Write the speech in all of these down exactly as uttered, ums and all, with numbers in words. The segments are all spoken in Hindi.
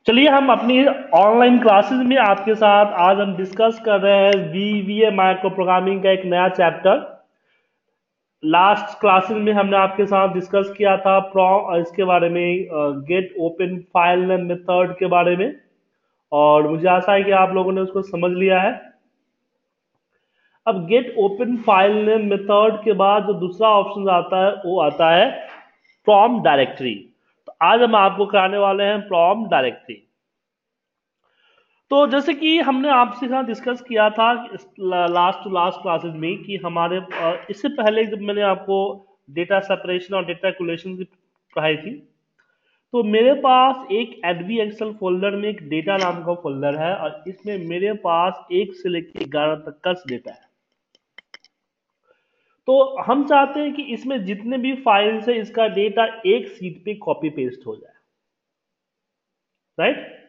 चलिए हम अपनी ऑनलाइन क्लासेस में आपके साथ आज हम डिस्कस कर रहे हैं वीवीए माइक्रो प्रोग्रामिंग का एक नया चैप्टर। लास्ट क्लासेस में हमने आपके साथ डिस्कस किया था प्रॉम इसके बारे में, get open file name method के बारे में, और मुझे आशा है कि आप लोगों ने उसको समझ लिया है। अब get open file name method के बाद जो दूसरा ऑप्शन आता है वो आता है फ्रॉम डायरेक्टरी। तो आज हम आपको कराने वाले हैं फ्रॉम डायरेक्टरी। तो जैसे कि हमने आपसे साथ डिस्कस किया था लास्ट टू लास्ट क्लासेस में कि हमारे इससे पहले जब मैंने आपको डेटा सेपरेशन और डेटा कोलेशन की पढ़ाई थी, तो मेरे पास एक एडबी एक्सेल फोल्डर में एक डेटा नाम का फोल्डर है और इसमें मेरे पास एक से लेकर ग्यारह तक का डेटा है। तो हम चाहते हैं कि इसमें जितने भी फाइल्स है इसका डेटा एक सीट पे कॉपी पेस्ट हो जाए, राइट,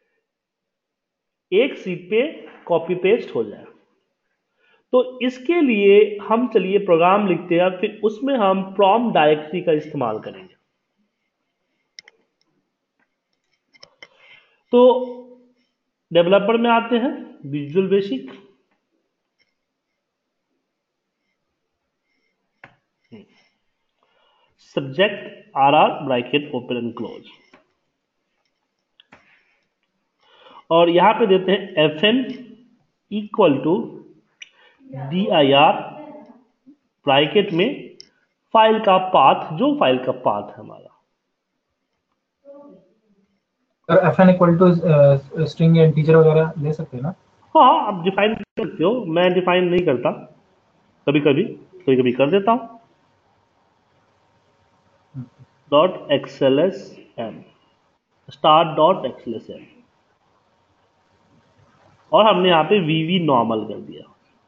एक सीट पे कॉपी पेस्ट हो जाए। तो इसके लिए हम चलिए प्रोग्राम लिखते हैं, फिर उसमें हम फ्रॉम डायरेक्टरी का इस्तेमाल करेंगे। तो डेवलपर में आते हैं, visual basic, subject R R bracket open and close, और यहां पे देते हैं F N equal to D I R bracket में फाइल का पाथ, जो फाइल का पाथ है हमारा। F N equal to string या इंटीजर वगैरह ले सकते हैं ना? हाँ, आप डिफाइन कर सकते हो, मैं डिफाइन नहीं करता, कभी कभी कभी कभी कर देता हूं। Dot XLS M start dot XLS M, और हमने यहाँ पे वीवी नॉर्मल कर दिया,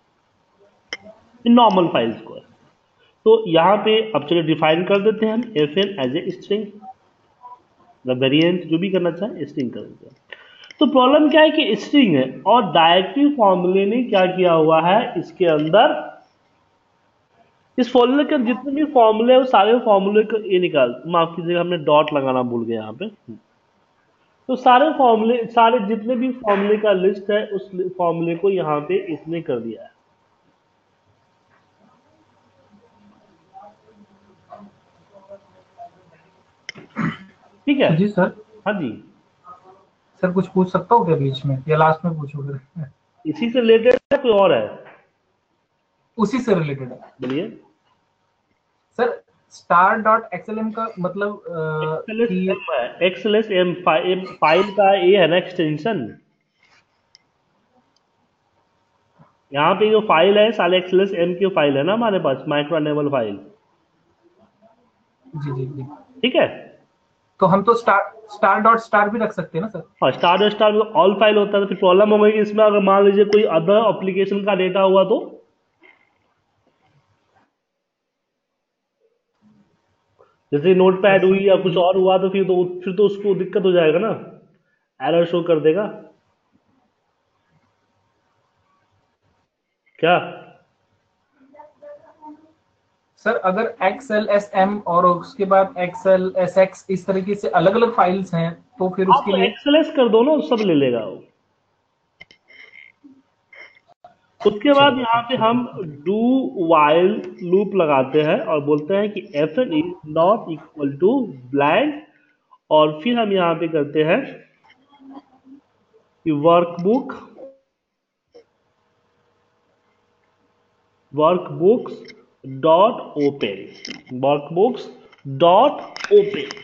इन नॉर्मल फाइल्स को। तो यहाँ पे अब चलिए डिफाइन कर देते हैं हम F N as a string, variant जो भी करना चाहे स्ट्रिंग कर देते हैं। तो प्रॉब्लम क्या है कि स्ट्रिंग है और डायरेक्टरी फॉर्मूले ने क्या किया हुआ है, इसके अंदर इस फॉर्मूले के जितने भी फॉर्मूले वो सारे फॉर्मूले को ये निकाल, माफ कीजिएगा हमने डॉट लगाना भूल गए यहाँ पे। तो सारे फॉर्मूले, सारे जितने भी फॉर्मूले का लिस्ट है उस फॉर्मूले को यहाँ पे इसने कर दिया है। ठीक है जी सर। हाँ जी सर कुछ पूछ सकता हूँ क्या बीच में, या लास्ट में पूछोगे? इसी से रिलेटेड है कोई और है? उसी से रिलेटेड है। बोलिए। सर स्टार डॉट एक्सएलएम का मतलब अ, कि एक्सएलएस एम फाइल का ये है ना एक्सटेंशन। यहाँ पे जो फाइल है साले एक्सएलएस एम की फाइल है ना हमारे पास, माइक्रो एनेबल फाइल। जी जी जी ठीक है, तो हम तो स्टार स्टार डॉट स्टार भी रख सकते हैं ना सर? हाँ, star dot star all file होता है। तो फिर प्रॉब्लम हो गई कि इसमें अगर मान लीजिए कोई अदर एप्लीकेशन का डेटा हुआ तो जैसे नोटपैड हुई या कुछ और हुआ तो फिर तो फिर तो उसको दिक्कत हो जाएगा ना, एरर शो कर देगा क्या। सर अगर एक्सएल एस एम और उसके बाद एक्सएल एस एक्स इस तरीके से अलग अलग फाइल्स हैं तो फिर आप उसके तो लिए एक्सएलएस कर दो ना, सब ले लेगा वो। उसके बाद चलिए यहाँ सर पे ठीक हम है। डू वाइल लूप लगाते हैं और बोलते हैं कि F N is not equal to blank, और फिर हम यहाँ पे करते हैं कि workbook workbooks dot open workbooks dot open.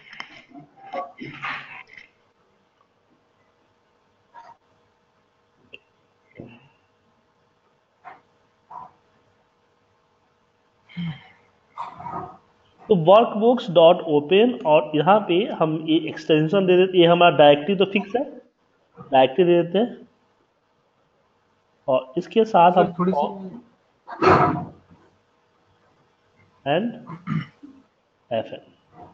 तो वर्कबुक्स डॉट ओपन, और यहाँ पे हम ये एक्सटेंशन दे देते, ये हमारा डायरेक्टरी तो फिक्स है, डायरेक्टरी दे देते हैं, और इसके साथ सर हम थोड़ी सी एंड एफ एन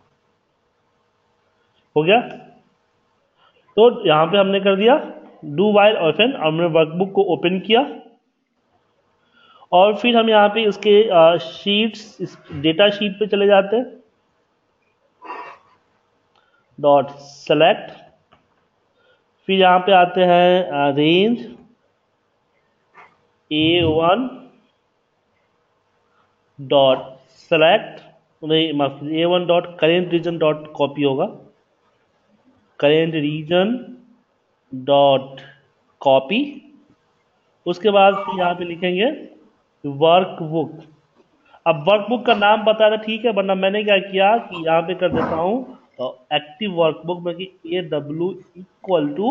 हो गया। तो यहाँ पे हमने कर दिया डू वाइल एफ एन, हमने वर्कबुक को ओपन किया, और फिर हम यहाँ पे इसके शीट्स इस डेटा शीट पे चले जाते हैं, डॉट सेलेक्ट फिर यहाँ पे आते हैं range A one dot select, नहीं माफ A one dot current region dot copy होगा, करेंट रीजन डॉट कॉपी। उसके बाद फिर यहाँ पे लिखेंगे वर्कबुक। अब वर्कबुक का नाम बता रहे ठीक है, वरना मैंने क्या किया कि यहाँ पे कर देता हूँ तो एक्टिव वर्कबुक में कि A W equal to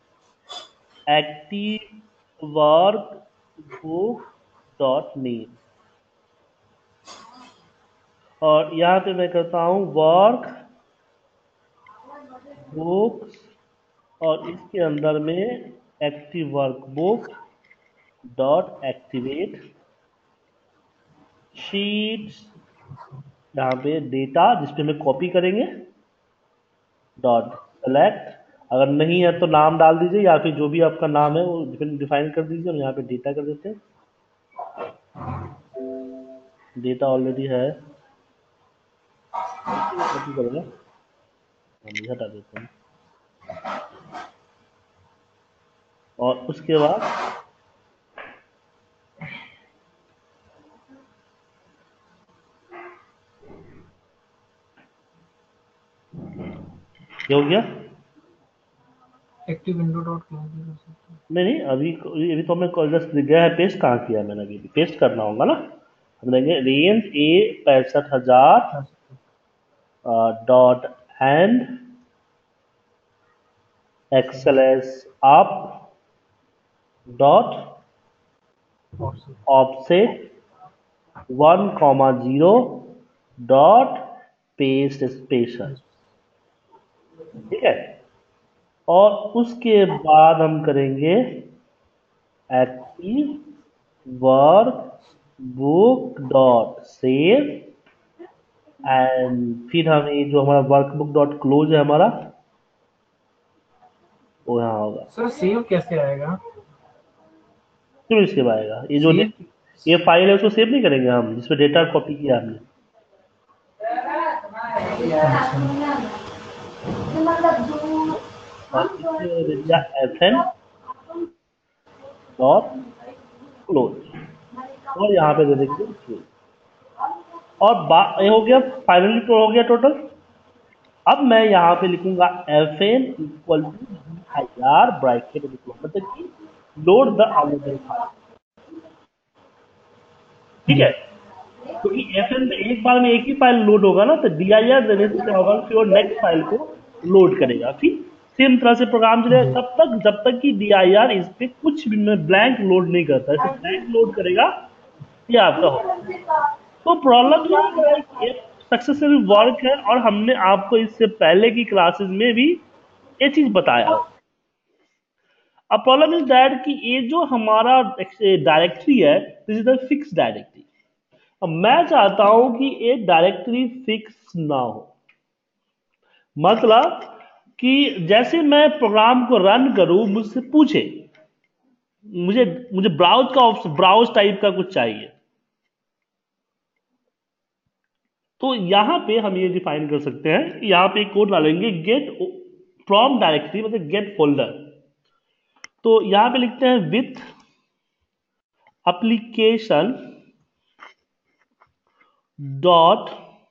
active workbook dot name, और यहाँ पे मैं करता हूँ वर्क बुक्स और इसके अंदर में active workbook dot activate sheets, यहाँ पे डेटा जिसपे हमें कॉपी करेंगे डॉट सेलेक्ट। अगर नहीं है तो नाम डाल दीजिए या फिर जो भी आपका नाम है वो डिफाइन कर दीजिए। हम यहाँ पे डेटा कर देते हैं, डेटा ऑलरेडी है, कॉपी करेंगे, हम हटा देते हैं। और उसके बाद क्या हो गया, एक्टिव विंडो डॉट क्लोज। नहीं नहीं अभी अभी तो हमें जस्ट गया है, पेस्ट कहाँ किया मैंने, अभी पेस्ट करना होगा ना। हम देंगे रेंज ए पैंसठ हजार dot end XLS up dot offset one comma zero dot paste special, ठीक है। और उसके बाद हम करेंगे active work book dot save and फिर हम ये जो हमारा वर्कबुक डॉट क्लोज है हमारा वो यहाँ होगा। सर सेव कैसे आएगा? क्यों इसके बाद आएगा, ये जो सेव ये फाइल है उसको सेव नहीं करेंगे हम जिसपे डेटा कॉपी किया हमने। एफ एन डॉट क्लोज और यहाँ पे दे देंगे क्लोज, और बा- ये हो गया फाइनली तो हो गया टोटल। अब मैं यहाँ पे लिखूंगा F N equal to D I R bracket मतलब कि लोड द अवेलेबल फाइल, ठीक है। क्योंकि एफ एन में एक बार में एक ही फाइल लोड होगा ना, तो डी आई आर देने से क्या होगा कि वो नेक्स्ट फाइल को लोड करेगा। फिर सेम तरह से प्रोग्राम चलेगा तब तक जब तक कि डी आई आर इस पे कुछ भी ब्लैंक लोड नहीं करता है, ब्लैंक लोड करेगा ये आपका होगा। तो प्रॉब्लम क्या है कि ये सक्सेसफुल वर्क है और हमने आपको इससे पहले की क्लासेस में भी ये चीज बताया। अब प्रॉब्लम इज दैट कि ये जो हमारा डायरेक्टरी है this is the fix directory. अब मैं चाहता हूं कि ये डायरेक्टरी फिक्स ना हो, मतलब कि जैसे मैं प्रोग्राम को रन करूं मुझसे पूछे मुझे मुझे ब्राउज का ऑप्शन ब्राउज टाइप का कुछ चाहिए, तो यहां पे हम ये डिफाइन कर सकते हैं, यहां पे एक कोड डालेंगे गेट फ्रॉम डायरेक्टरी मतलब गेट फोल्डर। तो यहां पे लिखते हैं with application dot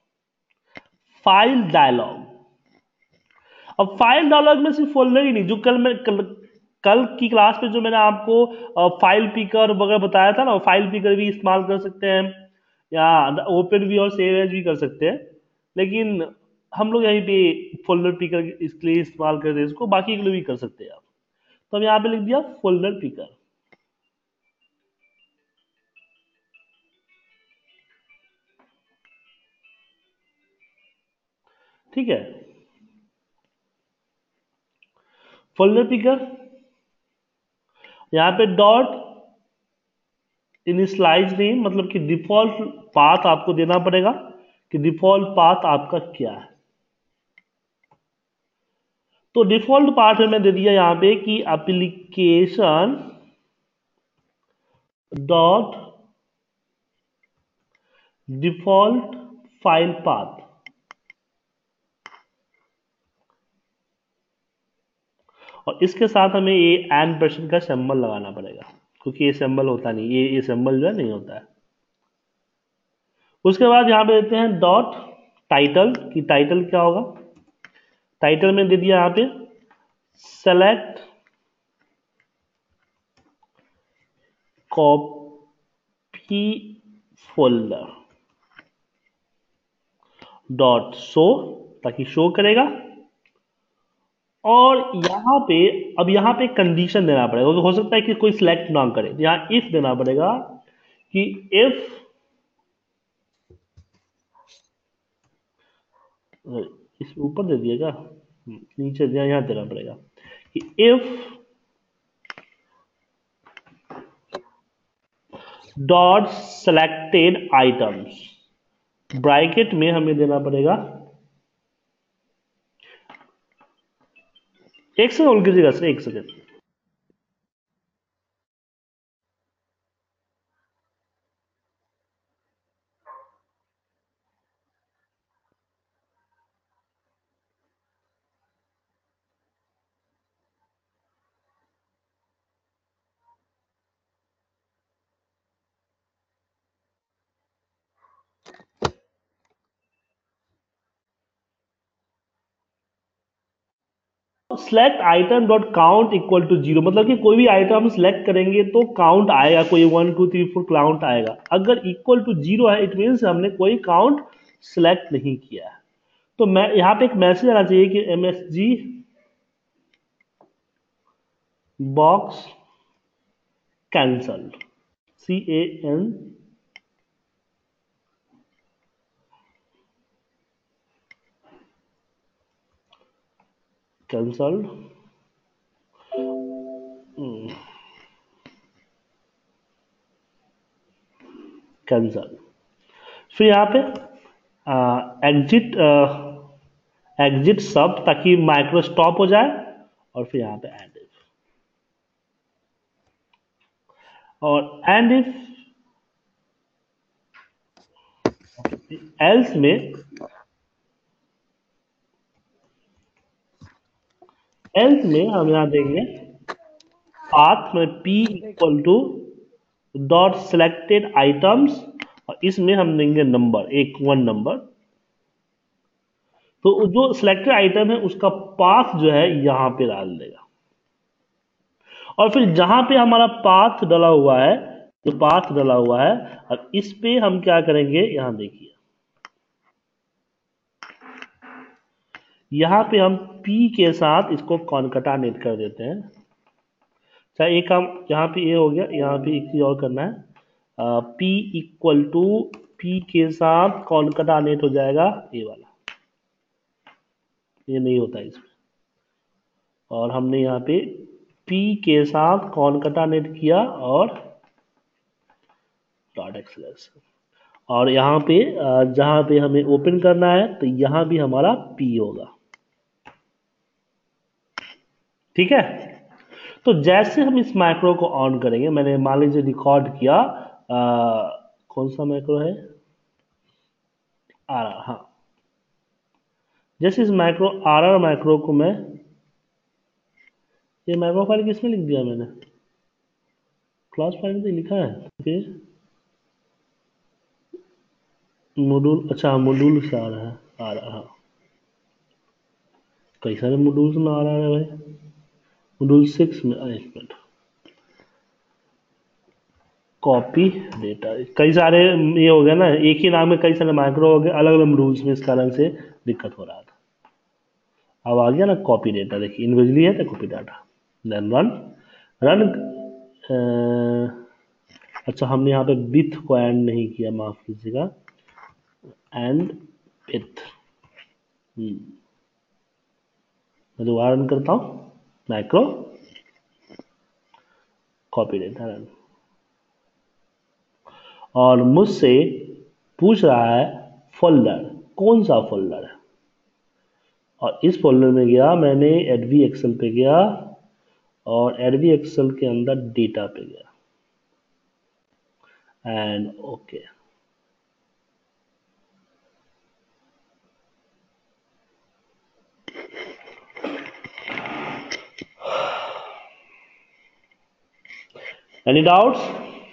file dialog. अब फाइल डायलॉग में सिर्फ फोल्डर ही नहीं, जो कल मैं कल, कल की क्लास में जो मैंने आपको फाइल पिकर वगैरह बताया था ना, फाइल पिकर भी इस्तेमाल कर सकते हैं या ओपन भी और सेव एज भी कर सकते हैं, लेकिन हम लोग यहीं पे फोल्डर पिकर इसके लिए इस्तेमाल करते हैं इसको, बाकी के लिए भी कर सकते हैं आप। तो हम यहाँ पे लिख दिया फोल्डर पिकर, ठीक है। फोल्डर पिकर यहाँ पे डॉट इनिशियलाइज नेम मतलब कि डिफॉल्ट पाथ आपको देना पड़ेगा कि डिफॉल्ट पाथ आपका क्या है। तो डिफॉल्ट पाथ में मैं दे दिया यहां पे कि application dot default file path, और इसके साथ हमें ये एन परसेंट का सिंबल लगाना पड़ेगा, क्योंकि ये सिंबल होता नहीं, ये ये सिंबल जो है नहीं होता है। उसके बाद यहाँ पे देते हैं डॉट टाइटल, कि टाइटल क्या होगा। टाइटल में दे दिया यहाँ पे select copy folder dot show, ताकि शो करेगा। और यहाँ पे अब यहाँ पे कंडीशन देना पड़ेगा, क्योंकि हो सकता है कि कोई सिलेक्ट ना करे, तो यहाँ इफ देना पड़ेगा कि इफ इस ऊपर दे दिएगा, नीचे दिया, यहाँ देना पड़ेगा कि if dot selected items, bracket में हमें देना पड़ेगा, एक सेकंड होल्ड कीजिएगा सर, एक second. Select item dot count equal to zero, मतलब कि कोई भी आइटम हम सिलेक्ट करेंगे तो काउंट आएगा, कोई one two three four count आएगा। अगर इक्वल टू जीरो है इट मीन्स हमने कोई काउंट सिलेक्ट नहीं किया है। तो मैं यहाँ पे एक मैसेज आना चाहिए कि M S G box cancel, C A N cancel, cancel. फिर यहाँ पे एग्जिट एग्जिट सब, ताकि माइक्रो स्टॉप हो जाए। और फिर यहाँ पे एंड इफ, और एंड इफ एल्स में एल्स में हम यहाँ देंगे पाथ में p equal to dot selected items, और इसमें हम देंगे नंबर, एक वन नंबर। तो जो सिलेक्टेड आइटम है उसका पाथ जो है यहाँ पे डाल देगा, और फिर जहां पे हमारा पाथ डाला हुआ है, जो पाथ डाला हुआ है, अब इस पे हम क्या करेंगे, यहां देखिए, यहां पे हम p के साथ इसको कॉनकैटिनेट कर देते हैं। चाहे एक काम यहाँ पे ये हो गया, यहाँ पे एक चीज और करना है, p इक्वल टू p के साथ कॉनकैटिनेट हो जाएगा ये वाला, ये नहीं होता इसमें। और हमने यहाँ पे p के साथ कॉनकैटिनेट किया और डॉट एक्सलेस, और यहाँ पे जहां पे हमें ओपन करना है तो यहाँ भी हमारा p होगा। ठीक है, तो जैसे हम इस मैक्रो को ऑन करेंगे, मैंने मान लीजिए रिकॉर्ड किया, आ, कौन सा मैक्रो है, आर आर, हाँ। जैसे इस मैक्रो आर आर मैक्रो को मैं, ये मैक्रो फाइल किसमें लिख दिया मैंने, क्लास फाइल में तो लिखा है, फिर मॉड्यूल, अच्छा मॉड्यूल से आ रहा है, आ रहा है, कई सारे मॉड्यूल्स में आ रहा है भाई, मॉड्यूल सिक्स में, एक मिनट, कॉपी डेटा, कई सारे ये हो गया ना, एक ही नाम में कई सारे माइक्रो हो गए, अलग अलग रूल्स में, इस कारण से दिक्कत हो रहा था। अब आ गया ना कॉपी डेटा, देखिए इंडिविजुअली है तो copy data, then run run. अच्छा हमने यहाँ पे विथ को एंड नहीं किया, माफ कीजिएगा, एंड विथ। मैं दोबारा रन करता हूँ, माइक्रो कॉपी डेटा रन, और मुझसे पूछ रहा है फोल्डर, कौन सा फोल्डर है, और इस फोल्डर में गया मैंने, एडवी एक्सेल पे गया, और एडवी एक्सेल के अंदर डेटा पे गया, and okay okay. Any doubts?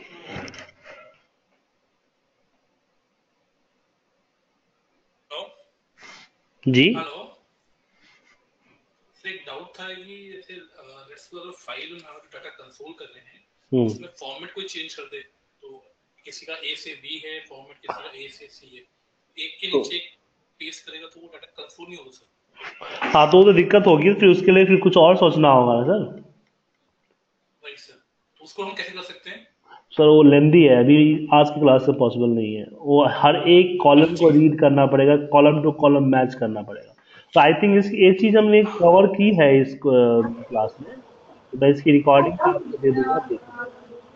जी हेलो सर, एक डाउट था कि जैसे लेट्स सपोज फाइल में हम डाटा कंसोल कर रहे हैं, हम्म उसमें फॉर्मेट कोई चेंज कर दे, तो किसी का ए से बी है फॉर्मेट, किसी का ए से सी है, एक के तो नीचे एक पेस्ट करेगा तो वो डाटा कंसोल नहीं होगा सर? हाँ, तो वो तो दिक्कत होगी, फिर उसके लिए फिर कुछ और सोचना होगा ना सर। राइट सर, तो उसको हम कैसे कर सकते हैं? सर वो लेंदी है, अभी आज की क्लास से पॉसिबल नहीं है, वो हर एक कॉलम को रीड करना पड़ेगा, कॉलम टू कॉलम मैच करना पड़ेगा। तो आई थिंक इस एक चीज हमने कवर की है इस क्लास में, तो मैं इसकी रिकॉर्डिंग आपको दे दूंगा, देख लीजिए।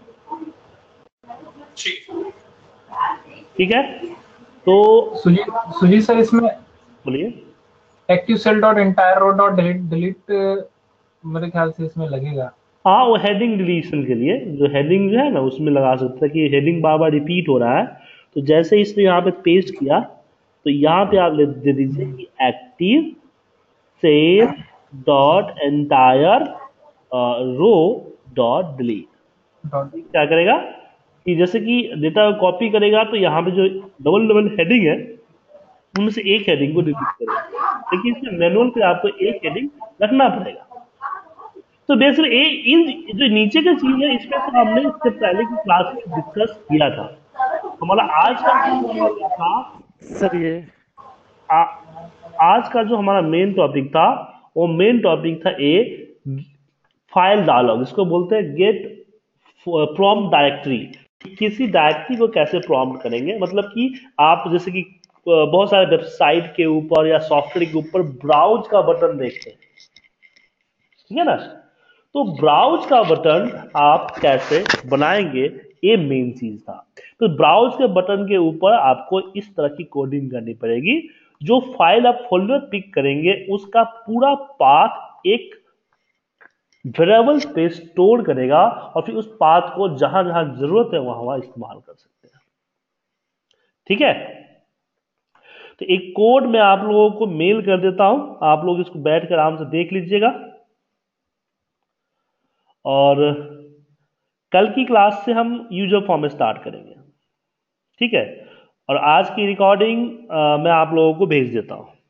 ठीक ठीक है, तो सुजीत सुजीत सर, इसमें बोलिए। Active cell dot entire row dot delete delete मेरे ख्याल से इसमें लगेगा। हाँ, वो हेडिंग डिलीशन के लिए जो हेडिंग जो है ना उसमें लगा सकते हैं कि हेडिंग बार बार रिपीट हो रहा है, तो जैसे ही इसने यहाँ पे पेस्ट किया तो यहाँ पे आप ले- दे दीजिए कि active cell dot entire row dot delete. Dot क्या करेगा कि जैसे कि डेटा कॉपी करेगा तो यहाँ पे जो डबल डबल हेडिंग है उनमें से एक हेडिंग को डिलीट करेगा, लेकिन इसमें मैनुअल पे आपको एक हेडिंग रखना पड़ेगा। तो बेसिकली इन जो नीचे का चीज है इसमें तो हमने इससे पहले की क्लास में डिस्कस किया था। हमारा आज का जो टॉपिक था सर ये आ, आज का जो हमारा मेन टॉपिक था वो मेन टॉपिक था ए फाइल डायलॉग, इसको बोलते हैं गेट प्रॉम्प्ट डायरेक्टरी। किसी डायरेक्टरी को कैसे प्रॉम्प्ट करेंगे, मतलब कि आप जैसे कि अ, बहुत सारे वेबसाइट के ऊपर या सॉफ्टवेयर के ऊपर ब्राउज का बटन देखते हैं, ठीक है ना। तो ब्राउज का बटन आप कैसे बनाएंगे, ये मेन चीज था। तो ब्राउज के बटन के ऊपर आपको इस तरह की कोडिंग करनी पड़ेगी, जो फाइल आप फोल्डर पिक करेंगे उसका पूरा पाथ एक वेरिएबल पे स्टोर करेगा और फिर उस पाथ को जहां जहां जरूरत है वहां वहां इस्तेमाल कर सकते हैं। ठीक है, तो एक कोड मैं आप लोगों को मेल कर देता हूं, आप लोग इसको बैठ कर आराम से देख लीजिएगा, और कल की क्लास से हम यूजर फॉर्म स्टार्ट करेंगे। ठीक है, और आज की रिकॉर्डिंग मैं आप लोगों को भेज देता हूं।